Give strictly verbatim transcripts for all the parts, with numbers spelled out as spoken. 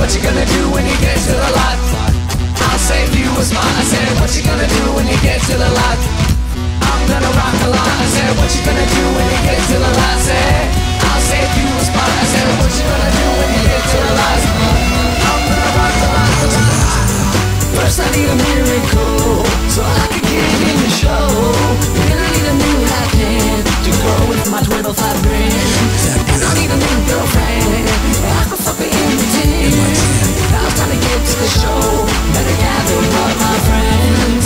what you gonna do when you get to the lot? I'll save you a spot. I said, what you gonna do when you get to the lot? I'm gonna rock a lot. I said, what you gonna do when you get to the lot? I said, I'll save you a spot. I said, what you gonna do when you get to the lot? I'm gonna rock a lot. First I need a miracle, so I can get in the show. Then I need a new hat pin to go with my twenty-five grand. And I need a new girlfriend, I can fuck her in the tin. Now it's time to get to the show, better gather up my friends.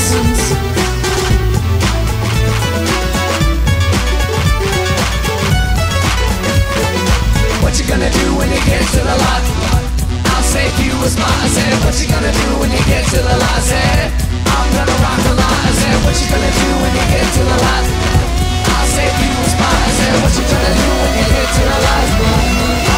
What you gonna do when you get to the lot? I'll save you a spot. I said, what you gonna do when you get to the lot? I said, I'm gonna rock a lot. I said, what you gonna do when you get to the lot? I'll save you a spot. I said, what you gonna do when you get to the lot?